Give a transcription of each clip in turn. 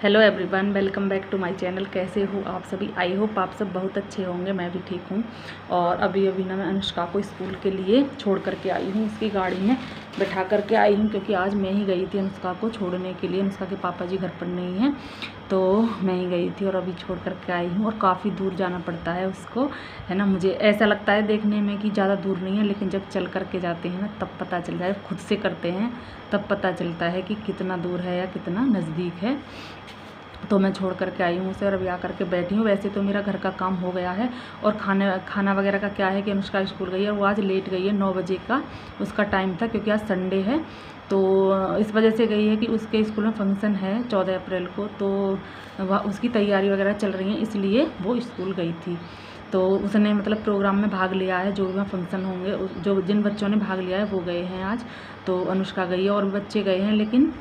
Hello everyone, welcome back to my channel. कैसे हो आप सभी? आई होप आप सब बहुत अच्छे होंगे। मैं भी ठीक हूँ। और अभी ना मैं अनुष्का को स्कूल के लिए छोड़ करके आई हूँ, उसकी गाड़ी में बैठा करके आई हूँ, क्योंकि आज मैं ही गई थी अनुष्का को छोड़ने के लिए। अनुष्का के पापा जी घर पर नहीं हैं, तो मैं ही गई थी और अभी छोड़ करके आई हूँ। और काफ़ी दूर जाना पड़ता है उसको, है ना। मुझे ऐसा लगता है देखने में कि ज़्यादा दूर नहीं है, लेकिन जब चल करके जाते हैं ना तब पता चलता है, खुद से करते हैं तब पता चलता है कि कितना दूर है या कितना नज़दीक है। तो मैं छोड़ करके आई हूँ उसे और अभी आकर के बैठी हूँ। वैसे तो मेरा घर का काम हो गया है। और खाना वगैरह का क्या है कि अनुष्का स्कूल गई है, वो आज लेट गई है। 9 बजे का उसका टाइम था, क्योंकि आज संडे है। तो इस वजह से गई है कि उसके स्कूल में फंक्शन है 14 अप्रैल को, तो वह उसकी तैयारी वगैरह चल रही है, इसलिए वो स्कूल गई थी। तो उसने मतलब प्रोग्राम में भाग लिया है, जो भी वहाँ फंक्शन होंगे, जो जिन बच्चों ने भाग लिया है वो गए हैं आज। तो अनुष्का गई है और बच्चे गए हैं, लेकिन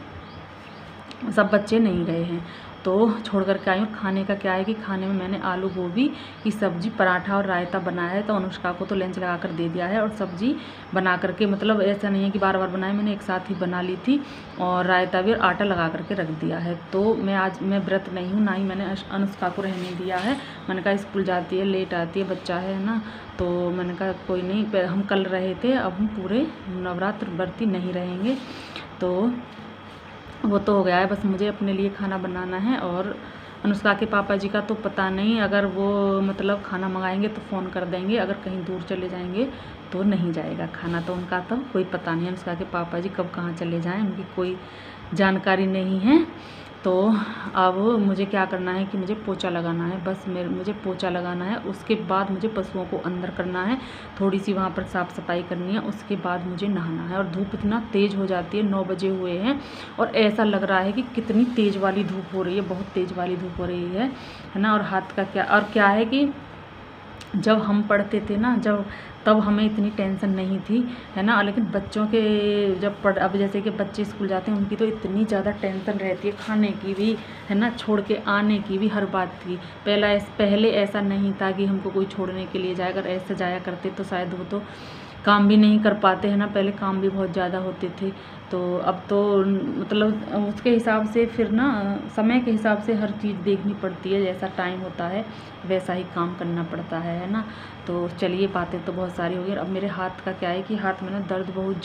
सब बच्चे नहीं गए हैं। तो छोड़ करके आई हूँ। खाने का क्या है कि खाने में मैंने आलू गोभी की सब्ज़ी, पराठा और रायता बनाया है। तो अनुष्का को तो लंच लगा कर दे दिया है, और सब्ज़ी बना करके, मतलब ऐसा नहीं है कि बार बार बनाए, मैंने एक साथ ही बना ली थी। और रायता भी और आटा लगा करके रख दिया है। तो मैं व्रत नहीं हूँ, ना ही मैंने अनुष्का को रहने दिया है। मैंने कहा स्कूल जाती है, लेट आती है, बच्चा है ना। तो मैंने कहा कोई नहीं, हम कल रहे थे, अब हम पूरे नवरात्र व्रती नहीं रहेंगे। तो वो तो हो गया है, बस मुझे अपने लिए खाना बनाना है। और अनुष्का के पापा जी का तो पता नहीं, अगर वो मतलब खाना मंगाएंगे तो फ़ोन कर देंगे, अगर कहीं दूर चले जाएंगे तो नहीं जाएगा खाना। तो उनका तो कोई पता नहीं है, अनुष्का के पापा जी कब कहाँ चले जाएं, उनकी कोई जानकारी नहीं है। तो अब मुझे क्या करना है कि मुझे पोछा लगाना है, बस मुझे पोछा लगाना है। उसके बाद मुझे पशुओं को अंदर करना है, थोड़ी सी वहाँ पर साफ़ सफाई करनी है। उसके बाद मुझे नहाना है। और धूप इतना तेज़ हो जाती है, 9 बजे हुए हैं और ऐसा लग रहा है कि कितनी तेज़ वाली धूप हो रही है, बहुत तेज़ वाली धूप हो रही है ना। और हाथ का क्या है कि जब हम पढ़ते थे ना, तब हमें इतनी टेंशन नहीं थी, है ना। लेकिन बच्चों के अब जैसे कि बच्चे स्कूल जाते हैं, उनकी तो इतनी ज़्यादा टेंशन रहती है, खाने की भी, है ना, छोड़ के आने की भी, हर बात की। पहले ऐसा नहीं था कि हमको कोई छोड़ने के लिए जाए। अगर ऐसे जाया करते तो शायद वो तो काम भी नहीं कर पाते, है ना। पहले काम भी बहुत ज़्यादा होते थे। तो अब तो मतलब उसके हिसाब से फिर ना, समय के हिसाब से हर चीज़ देखनी पड़ती है। जैसा टाइम होता है वैसा ही काम करना पड़ता है ना। तो चलिए, बातें तो बहुत सारी हो गई। अब मेरे हाथ का क्या है कि हाथ में ना दर्द बहुत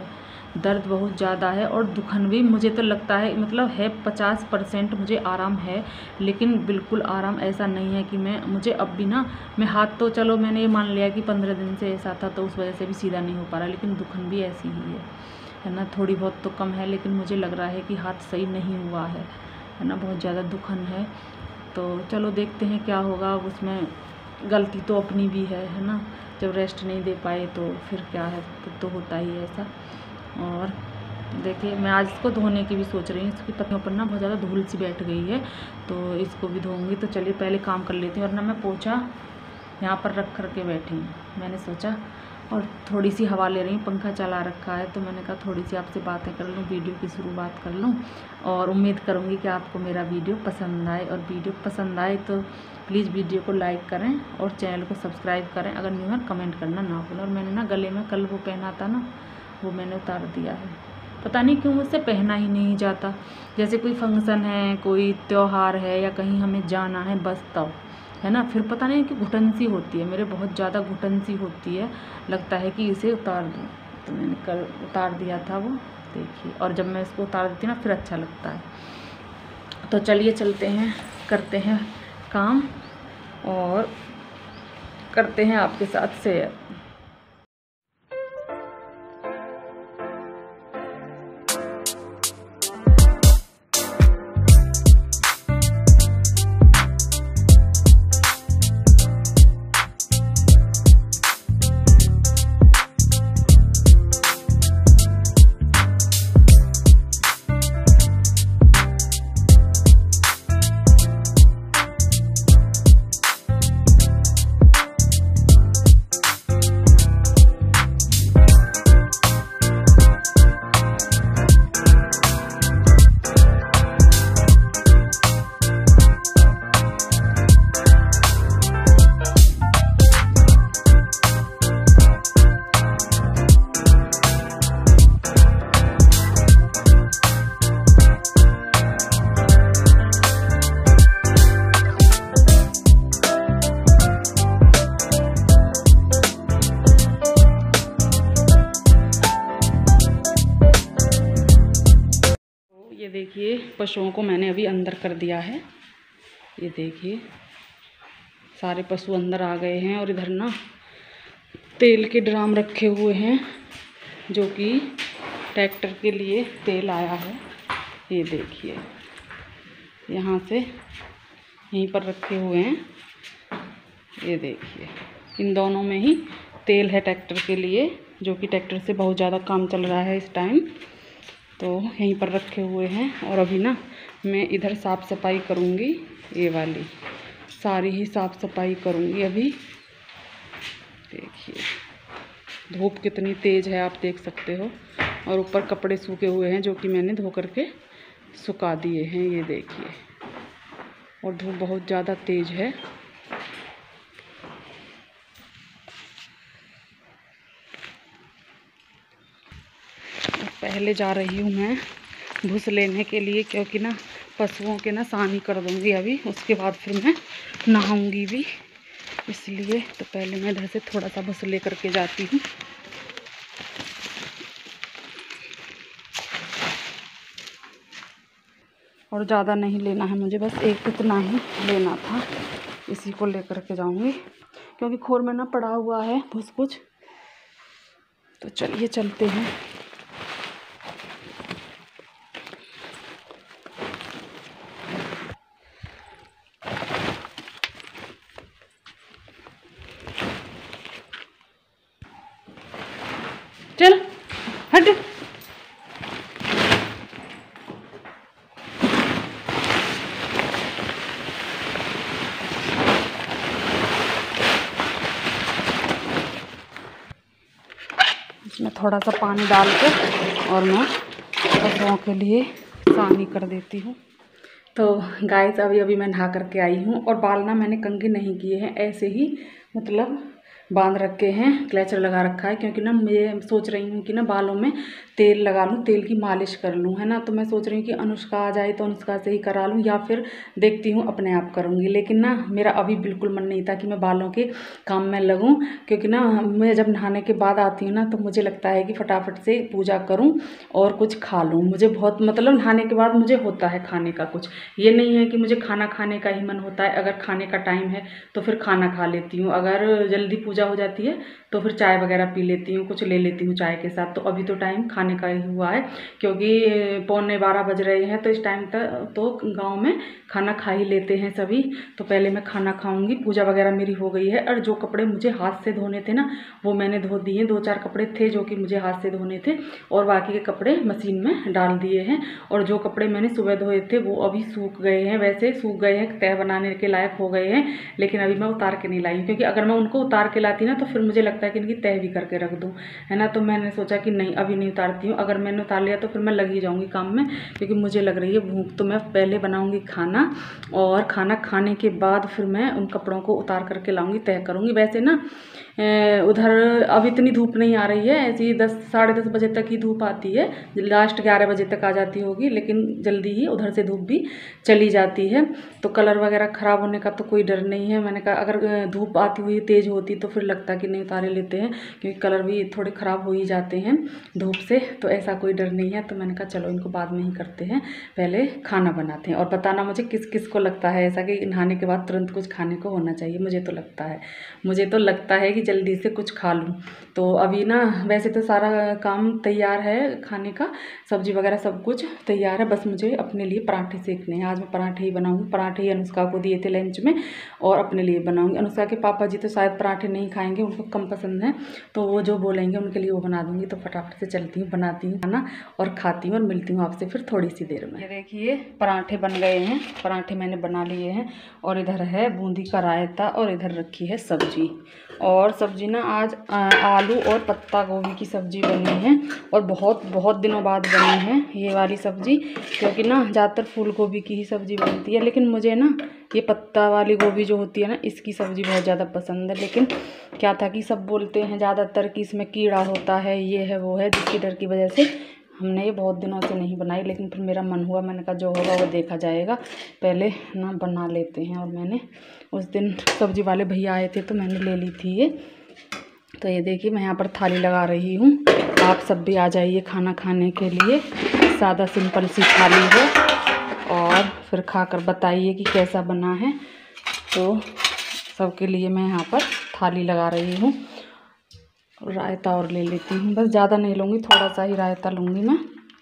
ज़्यादा है और दुखन भी। मुझे तो लगता है मतलब है 50% मुझे आराम है, लेकिन बिल्कुल आराम ऐसा नहीं है कि मुझे अब भी ना, मैं हाथ तो चलो मैंने ये मान लिया कि 15 दिन से ऐसा था, तो उस वजह से भी सीधा नहीं हो पा रहा, लेकिन दुखन भी ऐसी ही है ना। थोड़ी बहुत तो कम है, लेकिन मुझे लग रहा है कि हाथ सही नहीं हुआ है ना। बहुत ज़्यादा दुखन है। तो चलो देखते हैं क्या होगा। उसमें गलती तो अपनी भी है ना। जब रेस्ट नहीं दे पाए तो फिर क्या है, तो होता ही है ऐसा। और देखिए, मैं आज इसको धोने की भी सोच रही हूँ। इसकी पत्तियों पर ना बहुत ज़्यादा धूल सी बैठ गई है, तो इसको भी धोऊंगी। तो चलिए पहले काम कर लेती हूँ। और ना मैं पोछा यहाँ पर रख कर के बैठी हूँ, मैंने सोचा। और थोड़ी सी हवा ले रही हूँ, पंखा चला रखा है, तो मैंने कहा थोड़ी सी आपसे बातें कर लूँ, वीडियो की शुरुआत कर लूँ। और उम्मीद करूँगी कि आपको मेरा वीडियो पसंद आए। और वीडियो पसंद आए तो प्लीज़ वीडियो को लाइक करें और चैनल को सब्सक्राइब करें। अगर न्यू है कमेंट करना ना भूलें। और मैंने ना गले में कल वो पहना था ना, वो मैंने उतार दिया है। पता नहीं क्यों मुझसे पहना ही नहीं जाता। जैसे कोई फंक्शन है, कोई त्यौहार है, या कहीं हमें जाना है, बस तब, है ना। फिर पता नहीं कि घुटन सी होती है, मेरे बहुत ज़्यादा घुटन सी होती है, लगता है कि इसे उतार दूँ। तो मैंने कल उतार दिया था वो, देखिए। और जब मैं इसको उतार देती ना, फिर अच्छा लगता है। तो चलिए चलते हैं, करते हैं काम और करते हैं आपके साथ शेयर। देखिए पशुओं को मैंने अभी अंदर कर दिया है। ये देखिए सारे पशु अंदर आ गए हैं। और इधर ना तेल के ड्राम रखे हुए हैं जो कि ट्रैक्टर के लिए तेल आया है। ये देखिए यहाँ से यहीं पर रखे हुए हैं। ये देखिए इन दोनों में ही तेल है ट्रैक्टर के लिए, जो कि ट्रैक्टर से बहुत ज़्यादा काम चल रहा है इस टाइम, तो यहीं पर रखे हुए हैं। और अभी ना मैं इधर साफ़ सफाई करूँगी, ये वाली सारी ही साफ़ सफाई करूँगी अभी। देखिए धूप कितनी तेज़ है आप देख सकते हो। और ऊपर कपड़े सूखे हुए हैं जो कि मैंने धो करके सुखा दिए हैं। ये देखिए और धूप बहुत ज़्यादा तेज़ है। पहले जा रही हूँ मैं भूस लेने के लिए, क्योंकि ना पशुओं के ना सानी कर दूँगी अभी, उसके बाद फिर मैं नहाऊँगी भी, इसलिए तो पहले मैं इधर से थोड़ा सा भूस ले करके जाती हूँ। और ज़्यादा नहीं लेना है मुझे, बस एक इतना ही लेना था, इसी को लेकर के जाऊँगी क्योंकि खोर में ना पड़ा हुआ है भूस कुछ। तो चलिए चलते हैं। चल हट। इसमें थोड़ा सा पानी डाल के और मैं पशुओं के लिए सानी कर देती हूँ। तो गाइस अभी मैं नहा करके आई हूँ और बाल ना मैंने कंघी नहीं किए हैं, ऐसे ही मतलब बांध रखे हैं, क्लेचर लगा रखा है, क्योंकि ना मैं सोच रही हूँ कि ना बालों में तेल लगा लूँ, तेल की मालिश कर लूँ, है ना। तो मैं सोच रही हूँ कि अनुष्का आ जाए तो अनुष्का से ही करा लूँ या फिर देखती हूँ अपने आप करूँगी। लेकिन ना मेरा अभी बिल्कुल मन नहीं था कि मैं बालों के काम में लगूँ, क्योंकि ना मैं जब नहाने के बाद आती हूँ ना तो मुझे लगता है कि फटाफट से पूजा करूँ और कुछ खा लूँ। मुझे बहुत मतलब नहाने के बाद मुझे होता है खाने का कुछ, ये नहीं है कि मुझे खाना खाने का ही मन होता है। अगर खाने का टाइम है तो फिर खाना खा लेती हूँ, अगर जल्दी पूजा हो जाती है तो फिर चाय वगैरह पी लेती हूँ, कुछ ले लेती हूँ चाय के साथ। तो अभी तो टाइम खाने का ही हुआ है, क्योंकि 11:15 बज रहे हैं, तो इस टाइम तक तो गांव में खाना खा ही लेते हैं सभी। तो पहले मैं खाना खाऊंगी, पूजा वगैरह मेरी हो गई है। और जो कपड़े मुझे हाथ से धोने थे ना वो मैंने धो दिए, 2-4 कपड़े थे जो कि मुझे हाथ से धोने थे और बाकी के कपड़े मशीन में डाल दिए हैं। और जो कपड़े मैंने सुबह धोए थे वो अभी सूख गए हैं, वैसे सूख गए हैं, तह बनाने के लायक हो गए हैं, लेकिन अभी मैं उतार के नहीं लाई, क्योंकि अगर मैं उनको उतार के लाती ना तो फिर मुझे लगता है कि इनकी तह भी करके रख दूँ, है ना। तो मैंने सोचा कि नहीं अभी नहीं उतारती हूँ, अगर मैंने उतार लिया तो फिर मैं लग ही जाऊँगी काम में, क्योंकि मुझे लग रही है भूख। तो मैं पहले बनाऊँगी खाना और खाना खाने के बाद फिर मैं उन कपड़ों को उतार करके लाऊँगी, तह करूँगी। वैसे ना उधर अब इतनी धूप नहीं आ रही है, ऐसी 10 साढ़े 10 बजे तक ही धूप आती है, लास्ट 11 बजे तक आ जाती होगी, लेकिन जल्दी ही उधर से धूप भी चली जाती है। तो कलर वगैरह ख़राब होने का तो कोई डर नहीं है। मैंने कहा अगर धूप आती हुई तेज़ होती तो फिर लगता कि नहीं उतारे लेते हैं, क्योंकि कलर भी थोड़े ख़राब हो ही जाते हैं धूप से, तो ऐसा कोई डर नहीं है। तो मैंने कहा चलो इनको बाद में ही करते हैं, पहले खाना बनाते हैं। और बताना मुझे किस किस को लगता है ऐसा कि नहाने के बाद तुरंत कुछ खाने को होना चाहिए। मुझे तो लगता है कि जल्दी से कुछ खा लूँ। तो अभी ना वैसे तो सारा काम तैयार है, खाने का सब्जी वगैरह सब कुछ तैयार है, बस मुझे अपने लिए पराठे सेकने हैं। आज मैं पराठे ही बनाऊँगी, पराठे ही अनुष्का को दिए थे लंच में और अपने लिए बनाऊँगी। अनुष्का के पापा जी तो शायद पराठे नहीं खाएंगे, उनको कम पसंद है, तो वो जो बोलेंगे उनके लिए वो बना दूँगी। तो फटाफट से चलती हूँ, बनाती हूँ खाना और खाती हूँ और मिलती हूँ आपसे फिर थोड़ी सी देर में। ये देखिए पराठे बन गए हैं, पराठे मैंने बना लिए हैं और इधर है बूंदी का रायता और इधर रखी है सब्जी। और सब्जी ना आज आलू और पत्ता गोभी की सब्जी बनी है और बहुत दिनों बाद बनी है ये वाली सब्जी, क्योंकि ना ज़्यादातर फूल गोभी की ही सब्ज़ी बनती है, लेकिन मुझे ना ये पत्ता वाली गोभी जो होती है ना इसकी सब्ज़ी बहुत ज़्यादा पसंद है। लेकिन क्या था कि सब बोलते हैं ज़्यादातर कि इसमें कीड़ा होता है, ये है वो है, जिसकी डर की वजह से हमने ये बहुत दिनों से नहीं बनाई। लेकिन फिर मेरा मन हुआ, मैंने कहा जो होगा वो देखा जाएगा, पहले ना बना लेते हैं। और मैंने उस दिन सब्ज़ी वाले भैया आए थे तो मैंने ले ली थी ये। तो ये देखिए मैं यहाँ पर थाली लगा रही हूँ, आप सब भी आ जाइए खाना खाने के लिए, सादा सिंपल सी थाली है। और फिर खाकर बताइए कि कैसा बना है। तो सबके लिए मैं यहाँ पर थाली लगा रही हूँ। रायता और ले लेती हूँ, बस ज़्यादा नहीं लूँगी, थोड़ा सा ही रायता लूँगी मैं।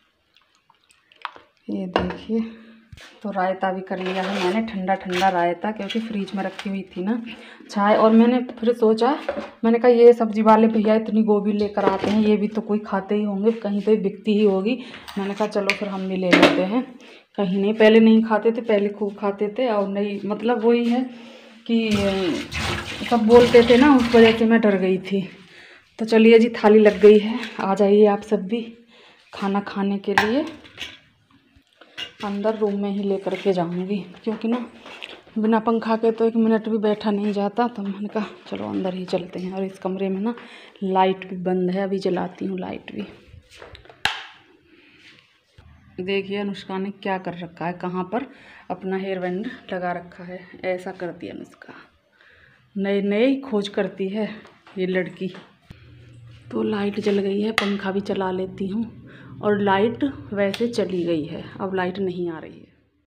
ये देखिए, तो रायता भी कर लिया है मैंने, ठंडा ठंडा रायता, क्योंकि फ्रिज में रखी हुई थी ना चाय। और मैंने फिर सोचा, मैंने कहा ये सब्जी वाले भैया इतनी गोभी लेकर आते हैं, ये भी तो कोई खाते ही होंगे, कहीं तो बिकती ही होगी। मैंने कहा चलो फिर हम भी ले लेते हैं। कहीं नहीं, पहले नहीं खाते थे, पहले खूब खाते थे, और नहीं मतलब वही है कि सब बोलते थे ना, उस वजह से मैं डर गई थी। तो चलिए जी, थाली लग गई है, आ जाइए आप सब भी खाना खाने के लिए। अंदर रूम में ही लेकर के जाऊंगी, क्योंकि ना बिना पंखा के तो 1 मिनट भी बैठा नहीं जाता। तो मैंने कहा चलो अंदर ही चलते हैं। और इस कमरे में ना लाइट भी बंद है, अभी जलाती हूँ लाइट भी। देखिए अनुष्का ने क्या कर रखा है, कहाँ पर अपना हेयर बैंड लगा रखा है। ऐसा करती है अनुष्का, नए नए खोज करती है ये लड़की। तो लाइट जल गई है, पंखा भी चला लेती हूँ। और लाइट वैसे चली गई है, अब लाइट नहीं आ रही है।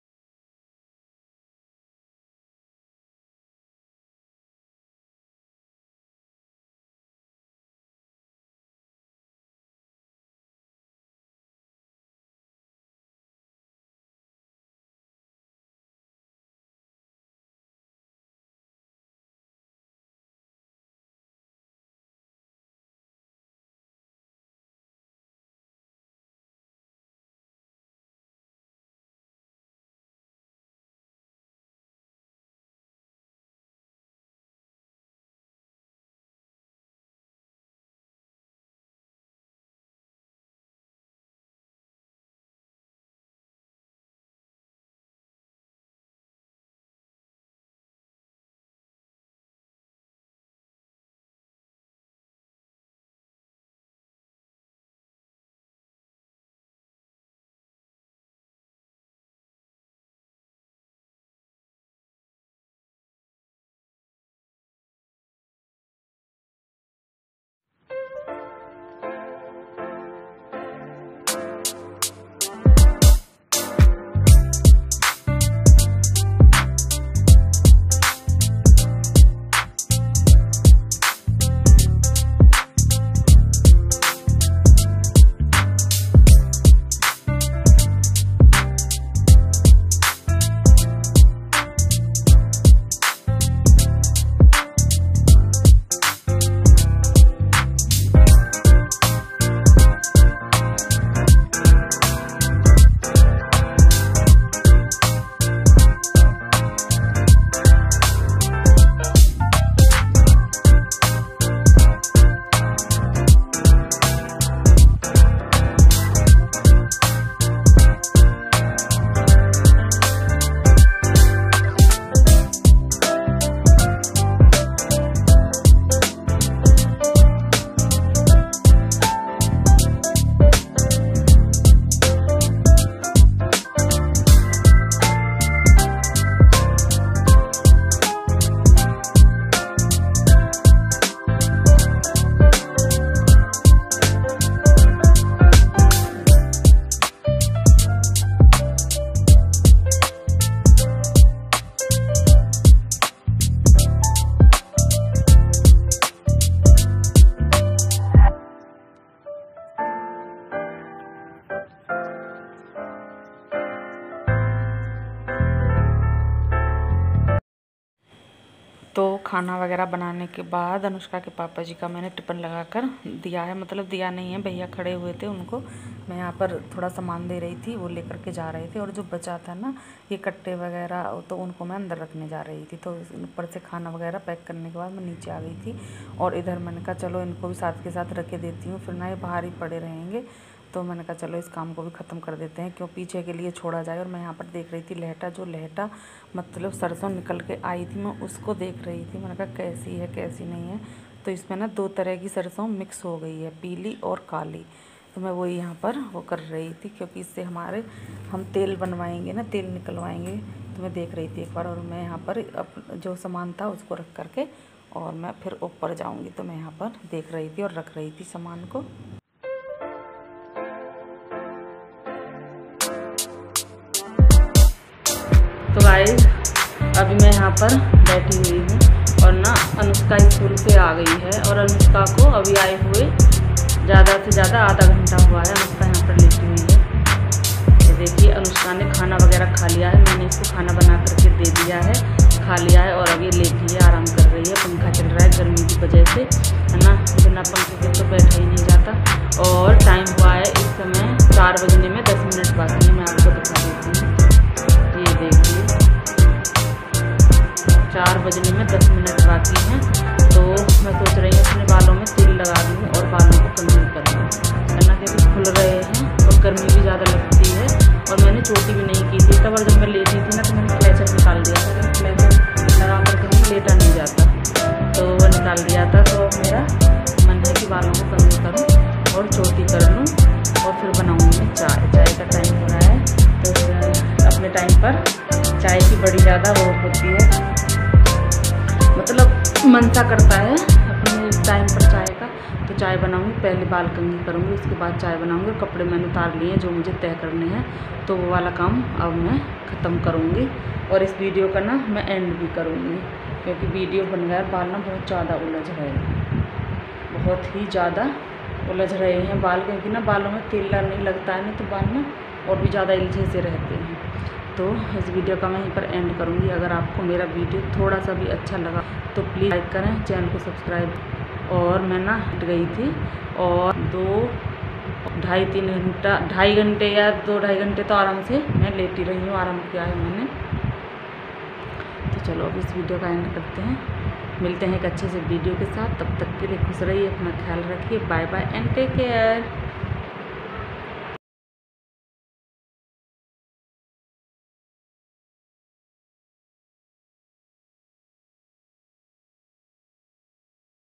तो खाना वगैरह बनाने के बाद अनुष्का के पापा जी का मैंने टिफ़िन लगा कर दिया है, मतलब दिया नहीं है, भैया खड़े हुए थे, उनको मैं यहाँ पर थोड़ा सामान दे रही थी, वो लेकर के जा रहे थे। और जो बचा था ना ये कट्टे वगैरह, तो उनको मैं अंदर रखने जा रही थी। तो ऊपर से खाना वगैरह पैक करने के बाद मैं नीचे आ गई थी। और इधर मैंने कहा चलो इनको भी साथ के साथ रख के देती हूँ, फिर ना ये बाहर ही पड़े रहेंगे। तो मैंने कहा चलो इस काम को भी ख़त्म कर देते हैं, क्यों पीछे के लिए छोड़ा जाए। और मैं यहाँ पर देख रही थी लहटा, जो लहटा मतलब सरसों निकल के आई थी, मैं उसको देख रही थी। मैंने कहा कैसी है कैसी नहीं है। तो इसमें ना 2 तरह की सरसों मिक्स हो गई है, पीली और काली। तो मैं वही यहाँ पर वो कर रही थी, क्योंकि इससे हम तेल बनवाएंगे ना, तेल निकलवाएंगे। तो मैं देख रही थी एक बार, और मैं यहाँ पर जो सामान था उसको रख करके और मैं फिर ऊपर जाऊँगी। तो मैं यहाँ पर देख रही थी और रख रही थी सामान को। तो गाइस अभी मैं यहाँ पर बैठी हुई हूँ और ना अनुष्का स्कूल से आ गई है और अनुष्का को अभी आए हुए ज़्यादा से ज़्यादा आधा घंटा हुआ है। अनुष्का यहाँ पर लेटी हुई है। ये देखिए अनुष्का ने खाना वगैरह खा लिया है। मैंने इसको खाना बना करके दे दिया है, खा लिया है और अभी लेटी है, आराम कर रही है। पंखा चल रहा है गर्मी की वजह से, है ना, बिना पंखे के तो बैठा ही नहीं जाता। और टाइम हुआ है इस समय 4 बजने में 10 मिनट बाकी है। मैं आपको दिखा देती हूँ, ये देखिए 4 बजने में 10 मिनट बाकी हैं। तो मैं सोच रही हूँ अपने बालों में तेल लगा दूँ और बालों को कंघी कर दूँ, है ना, क्योंकि खुल रहे हैं और गर्मी भी ज़्यादा लगती है। और मैंने चोटी भी नहीं की थी तब, और जब मैं लेटी थी ना तो मैंने क्लेचर निकाल दिया था। क्लेचर लगा करके नहीं लेटा नहीं जाता, तो वो निकाल दिया था। तो अब मेरा मन है कि बालों को कंघी करूँ और चोटी कर लूँ और फिर बनाऊँगी मैं चाय। चाय का टाइम हो रहा है, तो अपने टाइम पर चाय की बड़ी ज़्यादा वो होती है, मतलब मन सा करता है अपने टाइम पर चाय का। तो चाय बनाऊंगी, पहले बाल कंघी करूंगी, उसके बाद चाय बनाऊंगी। और कपड़े मैंने उतार लिए जो मुझे तय करने हैं, तो वो वाला काम अब मैं ख़त्म करूंगी। और इस वीडियो का ना मैं एंड भी करूंगी, क्योंकि वीडियो बन गया, बाल ना बहुत ज़्यादा उलझ रहे हैं, बहुत ही ज़्यादा उलझ रहे हैं बाल, क्योंकि ना बालों में तेल नहीं लगता है, नहीं तो बाल ना और भी ज़्यादा इलझे से रहते हैं। तो इस वीडियो का मैं यहीं पर एंड करूँगी। अगर आपको मेरा वीडियो थोड़ा सा भी अच्छा लगा तो प्लीज़ लाइक करें, चैनल को सब्सक्राइब। और मैं ना हट गई थी और 2-2.5-3 घंटे या 2-2.5 घंटे तो आराम से मैं लेटी रही हूँ, आराम किया है मैंने। तो चलो अब इस वीडियो का एंड करते हैं, मिलते हैं एक अच्छे से वीडियो के साथ। तब तक के लिए खुश रहिए, अपना ख्याल रखिए, bye bye and take care.